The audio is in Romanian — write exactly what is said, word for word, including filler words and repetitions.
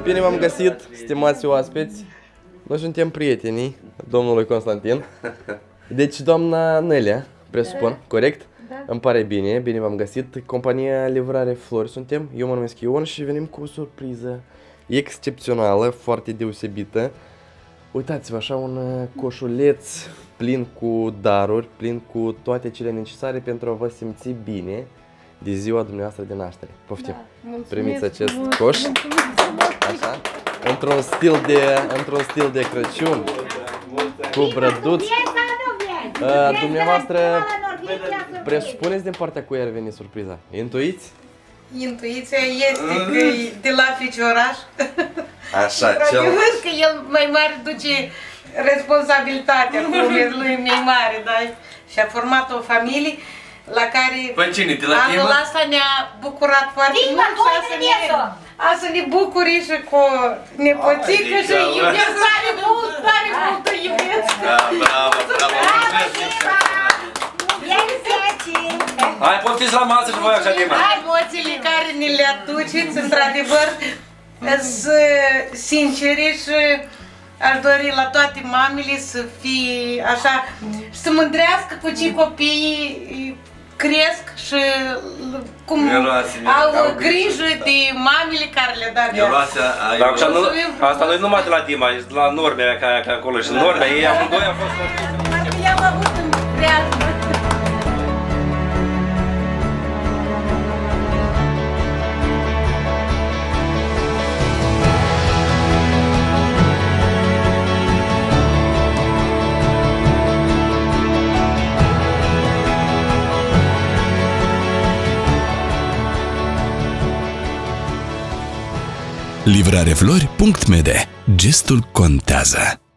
Bine v-am găsit, stimați oaspeți. Noi suntem prietenii domnului Constantin. Deci doamna Nelia, presupun, da. Corect? Da. Îmi pare bine, bine v-am găsit. Compania Livrare Flori suntem, eu mă numesc Ion și venim cu o surpriză excepțională, foarte deosebită. Uitați-vă, așa un coșuleț plin cu daruri, plin cu toate cele necesare pentru a vă simți bine de ziua dumneavoastră de naștere. Poftim! Da, primiți acest mult, coș, așa, într-un stil de, într-un stil de Crăciun, cu brăduț. Uh, dumneavoastră presupuneți din partea cui ar veni surpriza? Intuiți? Intuiția este că e de la Ficioraș. Așa, cel... că el mai mare duce responsabilitatea cu lui mai mare, da? Și a format o familie la care păi cine, de la anul Tima? ăsta ne-a bucurat foarte Tima, mult și a să ne bucuri și cu nepoțică și iubesc tare mult, tare mult o iubesc. Da, bravo, bravo, hai, poftiți la masă și voi așa, Tima. Emoțiile care ne le aduceți, într-adevăr, sunt sincere și aș dori la toate mamele să fie așa, să mândrească cu ce copiii cresc și cum au grijă de mamele care le dă viață. Asta nu e numai de la Tima, e de la Normea, ca acolo și Normea, ei amândoi au fost... I-am avut în preajmă. livrareflori punct m d. Gestul contează.